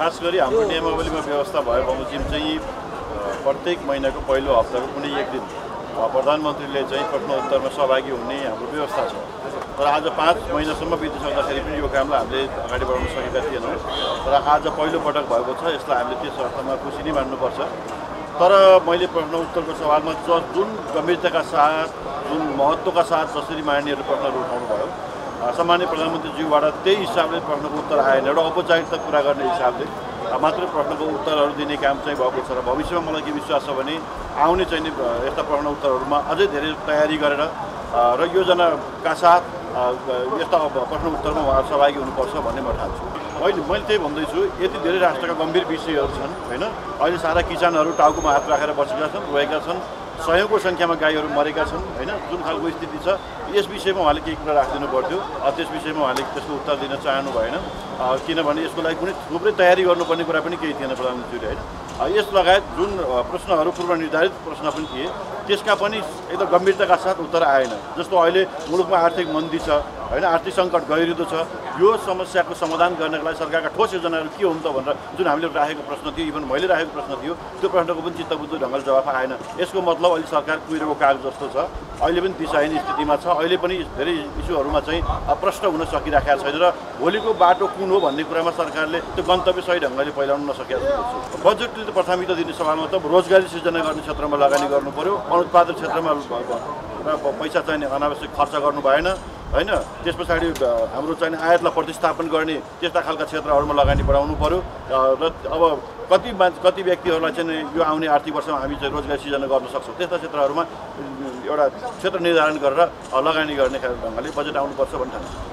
खास गरी हाम्रो नियमावलीमा व्यवस्था भए बमोजिम चाहिँ प्रत्येक महिनाको पहिलो हप्ताको कुनै एक दिन प्रधानमन्त्रीले चाहिँ प्रश्नोत्तरमा सहभागी हुने हाम्रो व्यवस्था छ। तर आज 5 महिनासम्म बितिसक्दाखेरि पनि यो कामलाई हामीले अगाडि बढाउन सकेका थिएनौँ। तर आज पहिलो पटक भएको छ, यसलाई हामीले त्यस अर्थमा खुसी नै मान्नुपर्छ। तर मैले प्रश्न उत्तरको सवालमा जुन गम्भीरताका साथ, जुन महत्त्वका साथ जसरी मान्यहरू प्रश्नहरू उठाउनु भयो, सामान्य प्रधानमन्त्रीज्यूबाट त्यही हिसाबले प्रश्नको उत्तर आएन। एउटा औपचारिकता कुरा गर्ने हिसाबले मात्र प्रश्नको उत्तरहरू दिने काम चाहिँ भएको छ र भविष्यमा मलाई के विश्वास छ भने आउने चाहिँ यस्ता प्रश्न उत्तरहरूमा अझै धेरै तयारी गरेर र योजनाका साथ यस्ता प्रश्न उत्तरमा उहाँहरू सहभागी हुनुपर्छ भन्ने म ठान्छु। मैले त्यही भन्दैछु, यति धेरै राष्ट्रका गम्भीर विषयहरू छन् होइन। अहिले सारा किसानहरू टाउकोमा हात राखेर बसेका छन्, रोएका छन्, सयौँको सङ्ख्यामा गाईहरू मरेका छन् होइन। जुन खालको स्थिति छ यस विषयमा उहाँले केही कुरा राखिदिनु पर्थ्यो। त्यस विषयमा उहाँले त्यसको उत्तर दिन चाहनु भएन, किनभने यसको लागि कुनै थुप्रै तयारी गर्नुपर्ने कुरा पनि केही थिएन प्रधानमन्त्रीले होइन। यस लगायत जुन प्रश्नहरू पूर्वनिर्धारित प्रश्न पनि थिए त्यसका पनि एकदम गम्भीरताका साथ उत्तर आएन। जस्तो अहिले मुलुकमा आर्थिक मन्दी छ होइन, आर्थिक सङ्कट गहिरिँदो छ, यो समस्याको समाधान गर्नका लागि सरकारका ठोस योजनाहरू के हुन् त भनेर जुन हामीले राखेको प्रश्न थियो, इभन मैले राखेको प्रश्न थियो, त्यो प्रश्नको पनि चित्तबुझ्दो ढङ्गले जवाफ आएन। यसको मतलब अहिले सरकार कुहिरोको काग जस्तो छ, अहिले पनि दिशाहीन स्थितिमा छ, अहिले पनि धेरै इस्युहरूमा चाहिँ प्रश्न हुन सकिराखेको छैन र भोलिको बाटो कुन हो भन्ने कुरामा सरकारले त्यो गन्तव्य सही ढङ्गले पहिलाउन नसकेको छ। बजेटले त प्राथमिकता दिने सवालमा त रोजगारी सृजना गर्ने क्षेत्रमा लगानी गर्नु पर्यो, अनुत्पादक क्षेत्रमा पैसा चाहिने अनावश्यक खर्च गर्नु भएन होइन। त्यस पछाडि हाम्रो चाहिँ आयातलाई प्रतिस्थापन गर्ने त्यस्ता खालका क्षेत्रहरूमा लगानी बढाउनु पर्यो र अब कति व्यक्तिहरूलाई चाहिँ यो आउने आर्थिक वर्षमा हामी चाहिँ रोजगारी सृजना गर्न सक्छौँ त्यस्ता क्षेत्रहरूमा एउटा क्षेत्र निर्धारण गरेर लगानी गर्ने ढङ्गले बजेट आउनुपर्छ भन्ने ठान्छु।